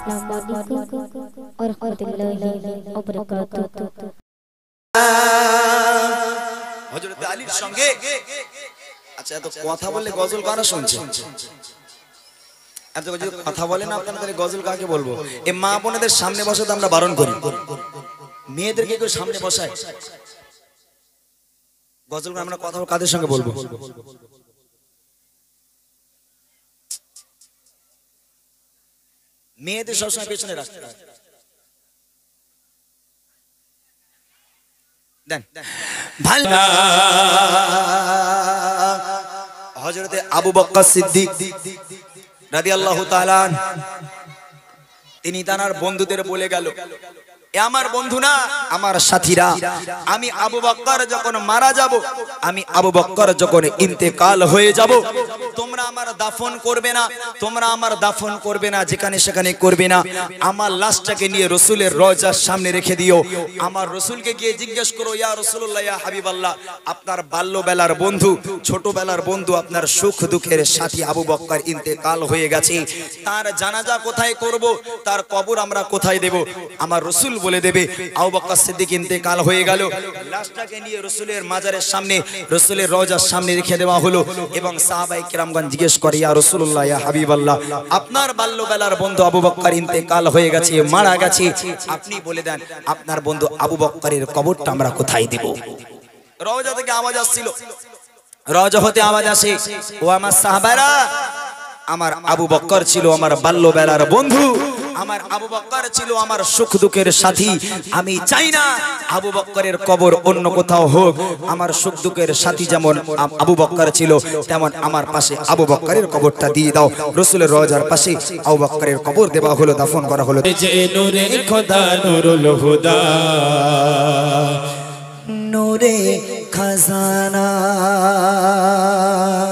Assalamualaikum warahmatullahi wabarakatuh. হযরত আলীর সঙ্গে আচ্ছা এত কথা বললে গজল কারা শুনছে? এত যদি কথা বলে না আপনাদের গজল কাকে বলবো? এই মা বোনেদের সামনে বসে তো আমরা বারণ করি, মেয়েদেরকে কেউ সামনে বসায় গজল আমরা কথা কাদের সঙ্গে বলবো? মেয়েদের সবসময় পেছনে রাখতে হয়। হযরতে আবু বকর সিদ্দিক রাদিয়াল্লাহু তাআলা তিনি তার বন্ধুদের বলে গেল, এ আমার বন্ধু না, আমার সাথীরা, আমি আবু বকর যখন মারা যাব, আমি আবু বকর যখন ইন্তেকাল হয়ে যাব, তোমরা আমার দাফন করবে না, তোমরা আমার দাফন করবে না, যেখানে সেখানে করবে না, আমার লাশটাকে নিয়ে রাসূলের রওজার সামনে রেখে দিও। আমার রাসূলকে গিয়ে জিজ্ঞেস করো, ইয়া রাসূলুল্লাহ, ইয়া হাবিবাল্লাহ, আপনার বাল্যবেলার বন্ধু, ছোটবেলার বন্ধু, আপনার সুখ দুঃখের সাথী আবু বকর ইন্তেকাল হয়ে গেছে, তার জানাজা কোথায় করব, তার কবর আমরা কোথায় দেব? আমার রাসূল বলে দেবে আবু বকর সিদ্দিক ইন্তেকাল হয়ে গেল, লাশটাকে নিয়ে রাসূলের মাজারের সামনে, রাসূলের রওজার সামনে রেখে দেওয়া হলো। এবং সাহাবায়ে কেরামগণ জিজ্ঞেস করে, ইয়া রাসূলুল্লাহ, ইয়া হাবিবাল্লাহ, আপনার বাল্যবেলার বন্ধু আবু বকর ইন্তেকাল হয়ে গেছে, মারা গেছে, আপনি বলে দেন আপনার বন্ধু আবু বকরের কবরটা আমরা কোথায় দেব? রওজা থেকে আওয়াজ আসছিল, রওজা হতে আওয়াজ আসে, ও আমার সাহাবারা, আমার আবু বকর ছিল আমার বাল্যবেলার বন্ধু, আমার আবু বকর ছিল আমার সুখ দুঃখের সাথী, আমি চাই না আবু বকরের কবর অন্য কোথাও হোক, আমার সুখ দুঃখের সাথী যেমন আবু বকর ছিল, তেমন আমার পাশে আবু বকরের কবরটা দিয়ে দাও। রাসূলের রওজার পাশে আবু বকরের কবর দেওয়া হলো, দাফন করা হলো। যে নূরে খোদা নুরুল হুদা, নূরে খাজানা।